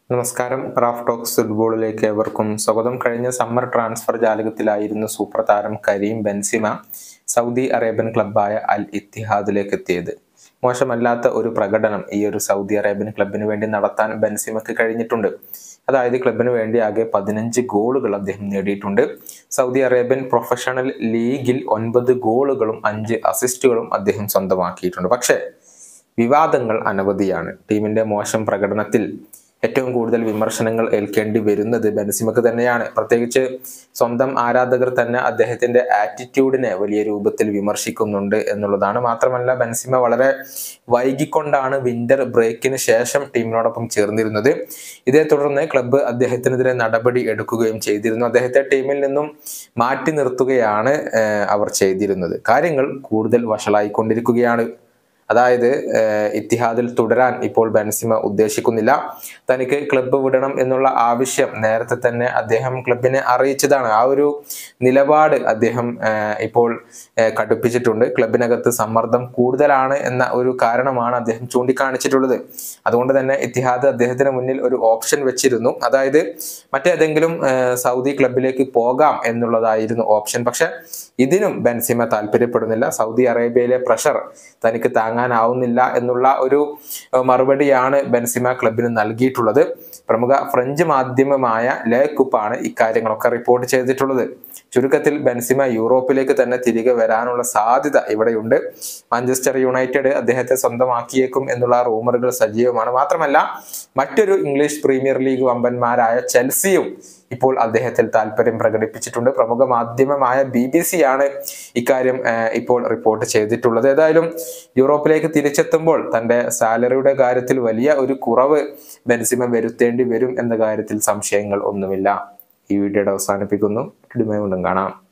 നമസ്കാരം. Raf talks ഫുട്ബോളിലേക്ക് ഏവർക്കും സ്വാഗതം. കഴിഞ്ഞ സമ്മർ ട്രാൻസ്ഫർ ജാലകത്തിലായിരുന്നു സൂപ്പർ താരം കരീം ബെൻസിമ സൗദി അറേബ്യൻ ക്ലബ്ബായ അൽ ഇത്തിഹാദിലേക്ക് എത്തിയത്. മോശമല്ലാത്ത ഒരു പ്രകടനം ഈ ഒരു സൗദി അറേബ്യൻ ക്ലബിന് വേണ്ടി നടത്താൻ ബെൻസിമക്ക് കഴിഞ്ഞിട്ടുണ്ട്. അതായത് ക്ലബിന് വേണ്ടി ആകെ 15 ഗോളുകൾ അദ്ദേഹം നേടിയിട്ടുണ്ട്. സൗദി അറേബ്യൻ പ്രൊഫഷണൽ ലീഗിൽ 9 ഗോളുകളും 5 അസിസ്റ്റുകളും അദ്ദേഹം സ്വന്തമാക്കിയിട്ടുണ്ട്. പക്ഷേ വിവാദങ്ങൾ അനവധിയാണ്. ടീമിന്റെ മോശം പ്രകടനത്തിൽ ഏറ്റവും കൂടുതൽ വിമർശനങ്ങൾ ഏൽക്കേണ്ടി വരുന്നത് ബെൻസിമക്ക് തന്നെയാണ്. പ്രത്യേകിച്ച് സ്വന്തം ആരാധകർ തന്നെ അദ്ദേഹത്തിന്റെ ആറ്റിറ്റ്യൂഡിനെ വലിയ രൂപത്തിൽ വിമർശിക്കുന്നുണ്ട് എന്നുള്ളതാണ്. മാത്രമല്ല, ബെൻസിമ വളരെ വൈകിക്കൊണ്ടാണ് വിന്റർ ബ്രേക്കിന് ശേഷം ടീമിനോടൊപ്പം ചേർന്നിരുന്നത്. ഇതേ തുടർന്ന് ക്ലബ്ബ് അദ്ദേഹത്തിനെതിരെ നടപടി എടുക്കുകയും ചെയ്തിരുന്നു. അദ്ദേഹത്തെ ടീമിൽ നിന്നും മാറ്റി നിർത്തുകയാണ് അവർ ചെയ്തിരുന്നത്. കാര്യങ്ങൾ കൂടുതൽ വഷളായിക്കൊണ്ടിരിക്കുകയാണ്. അതായത് ഇത്തിഹാദിൽ തുടരാൻ ഇപ്പോൾ ബെൻസിമ ഉദ്ദേശിക്കുന്നില്ല. തനിക്ക് ക്ലബ്ബ് വിടണം എന്നുള്ള ആവശ്യം നേരത്തെ തന്നെ അദ്ദേഹം ക്ലബിനെ അറിയിച്ചതാണ്. ആ ഒരു നിലപാട് അദ്ദേഹം ഇപ്പോൾ കടുപ്പിച്ചിട്ടുണ്ട്. ക്ലബിനകത്ത് സമ്മർദ്ദം കൂടുതലാണ് എന്ന ഒരു കാരണമാണ് അദ്ദേഹം ചൂണ്ടിക്കാണിച്ചിട്ടുള്ളത്. അതുകൊണ്ട് തന്നെ ഇത്തിഹാദ് അദ്ദേഹത്തിന് മുന്നിൽ ഒരു ഓപ്ഷൻ വെച്ചിരുന്നു. അതായത് മറ്റേതെങ്കിലും സൗദി ക്ലബിലേക്ക് പോകാം എന്നുള്ളതായിരുന്നു ഓപ്ഷൻ. പക്ഷെ ഇതിനും ബെൻസിമ താല്പര്യപ്പെടുന്നില്ല. സൗദി അറേബ്യയിലെ പ്രഷർ തനിക്ക് താങ്ങാനാവുന്നില്ല എന്നുള്ള ഒരു മറുപടിയാണ് ബെൻസിമ ക്ലബിന് നൽകിയിട്ടുള്ളത്. പ്രമുഖ ഫ്രഞ്ച് മാധ്യമമായ ലെ കുപ്പാണ് ഇക്കാര്യങ്ങളൊക്കെ റിപ്പോർട്ട് ചെയ്തിട്ടുള്ളത്. ചുരുക്കത്തിൽ ബെൻസിമ യൂറോപ്പിലേക്ക് തന്നെ തിരികെ വരാനുള്ള സാധ്യത ഇവിടെയുണ്ട്. മാഞ്ചസ്റ്റർ യുണൈറ്റഡ് അദ്ദേഹത്തെ സ്വന്തമാക്കിയേക്കും എന്നുള്ള റൂമറുകൾ സജീവമാണ്. മാത്രമല്ല, മറ്റൊരു ഇംഗ്ലീഷ് പ്രീമിയർ ലീഗ് വമ്പന്മാരായ ചെൽസിയും ഇപ്പോൾ അദ്ദേഹത്തിൽ താല്പര്യം പ്രകടിപ്പിച്ചിട്ടുണ്ട്. പ്രമുഖ മാധ്യമമായ BBC ആണ് ഇക്കാര്യം ഇപ്പോൾ റിപ്പോർട്ട് ചെയ്തിട്ടുള്ളത്. ഏതായാലും യൂറോപ്പിലേക്ക് തിരിച്ചെത്തുമ്പോൾ തന്റെ സാലറിയുടെ കാര്യത്തിൽ വലിയ ഒരു കുറവ് ബെൻസിമ വരുത്തേണ്ടി വരും എന്ന കാര്യത്തിൽ സംശയങ്ങൾ ഒന്നുമില്ല. ഈ വീഡിയോയുടെ അവസാനിപ്പിക്കുന്നു. വീണ്ടും കാണാം.